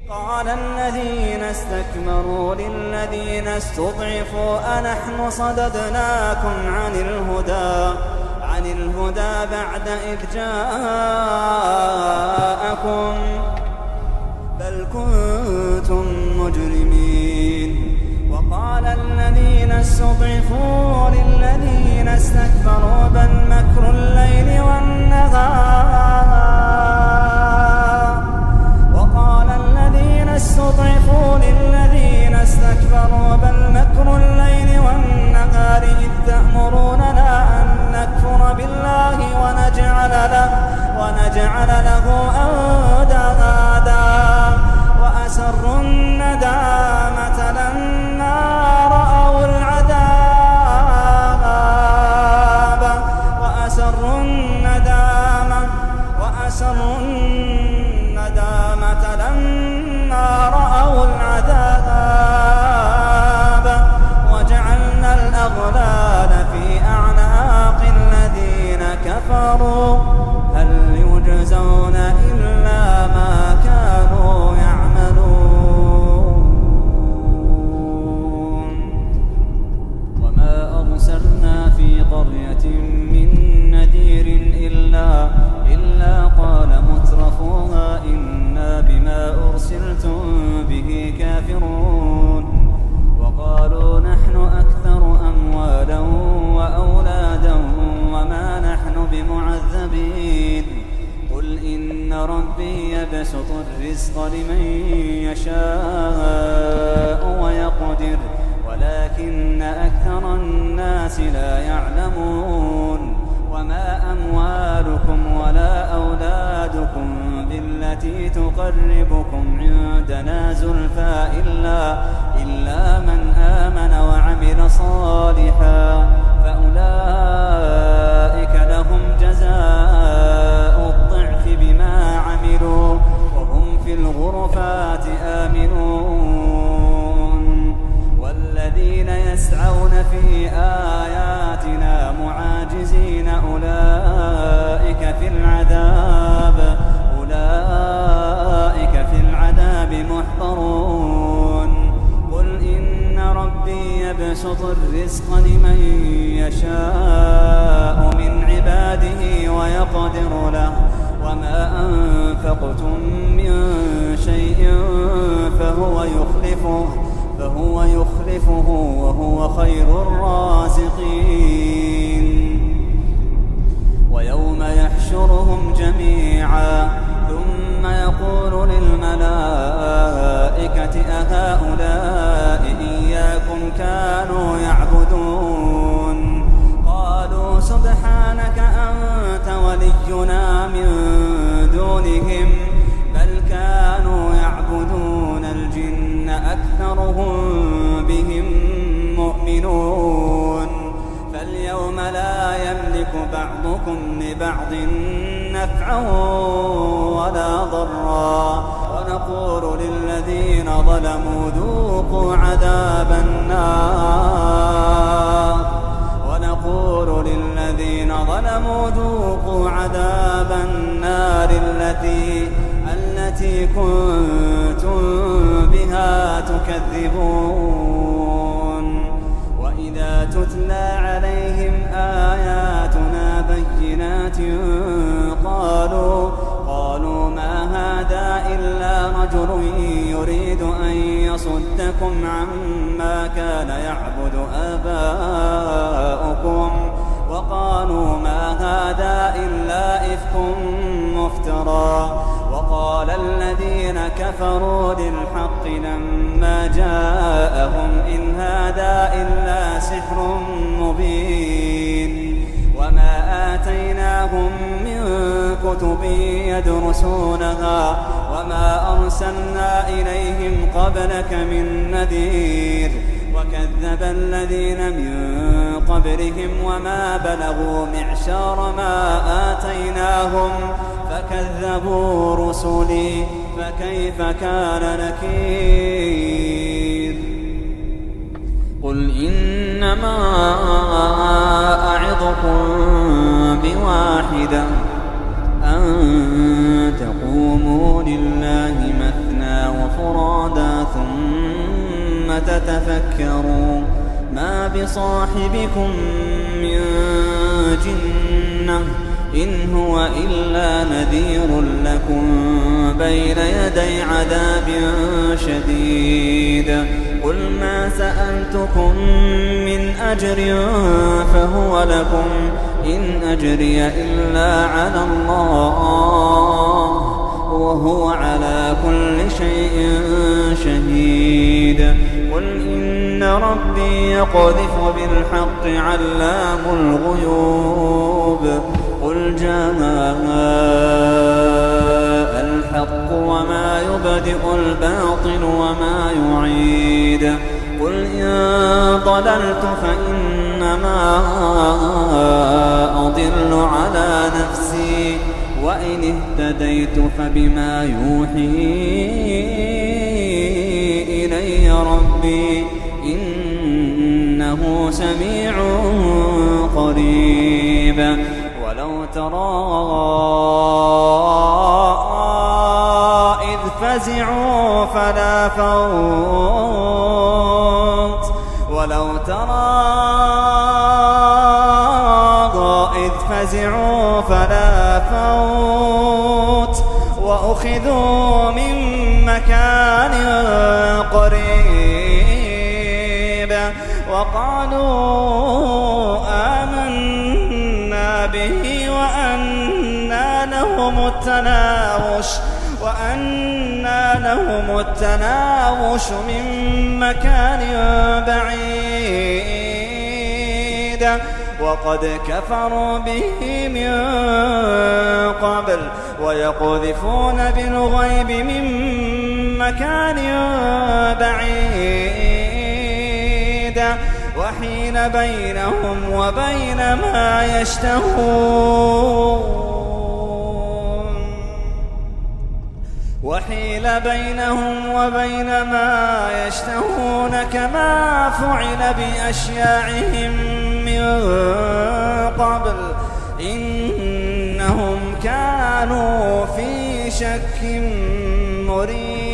قال الذين استكبروا للذين استضعفوا أنحن صددناكم عن الهدى بعد إذ جاءكم بل كنتم مجرمين. وقال الذين استضعفوا للذين استكبروا بل مكر الليل والنهار وقال الذين استضعفوا للذين استكبروا بل مكر الليل والنهار إذ تأمروننا أن نكفر بالله ونجعل له أندادا وأسروا الندامة لما رأوا العذاب وأسروا الندامة لما رأوا العذاب وجعلنا الأغلال في أعناق الذين كفروا هل يجزون إلا ما كانوا يعملون. وما أرسلنا في قرية من نذير إلا قال مترفوها إنا بما أرسلتم به كافرون وقالوا نحن أكثر أموالا وأولادا وما نحن بمعذبين. قل إن ربي يبسط الرزق لمن يشاء ويقدر ولكن أكثر الناس لا يعلمون. وما أموالكم ولا أولادكم بالتي تقربكم عندنا زلفى إلا من آمن وعمل صالحا فأولئك لهم جزاء الضعف بما عملوا وهم في الغرفات آمنون. والذين يسعون في آياتنا معاجزين أولئك في العذاب محضرون. قل إن ربي يبسط الرزق لمن يشاء من عباده ويقدر له وما أنفقتم من شيء فهو يخلفه وهو خير الرازقين. ويوم يحشرهم جميعا ثم يقول للملائكة أهؤلاء إياكم كانوا يعبدون قالوا سبحانك أنت ولينا من دونهم بل كانوا يعبدون الجن أكثرهم بهم مؤمنون. فاليوم لا يملك بعضكم لبعض نفعا ولا ضرا ونقول للذين ظلموا ذوقوا عذاب النار التي كنتم بها تكذبون. وإذا تتلى عليهم آياتنا بينات قالوا ما هذا إلا رجل يريد أن يصدكم عما كان يعبد آباؤكم وقالوا ما هذا إلا إفك مفترى. وقال الذين كفروا للحق لما جاءهم إن هذا إلا سحر مبين. وما آتيناهم من كتب يدرسونها وما أرسلنا إليهم قبلك من نذير. وكذب الذين من قبلهم وما بلغوا معشار ما آتيناهم فكذبوا رسلي فكيف كان نكير. قل إنما أعظكم بواحدة أن تقوموا لله مثنى وفردا ثم تتفكروا ما بصاحبكم من جنة إن هو إلا نذير لكم بين يدي عذاب شديد قل ما سألتكم من أجر فهو لكم إن أجري إلا على الله وهو على كل شيء شهيد قل إن ربي يقذف بالحق علام الغيوب قل جاء الحق وما يبدئ الباطل وما يعيد قل إن ضللت فإنما أضل على نفسي وإن اهتديت فبما يوحي إلي ربي إنه سميع قريب ولو ترى إذ فزعوا فلا فوت ولو ترى إذ فزعوا فلا فوت وأخذوا من مكان قريب وقالوا آمنا به وأنى لهم التناوش من مكان بعيد وقد كفروا به من قبل ويقذفون بالغيب من مكان بعيد وحيل بينهم وبين ما يشتهون كما فعل بأشياعهم من قبل إنهم كانوا في شك مريب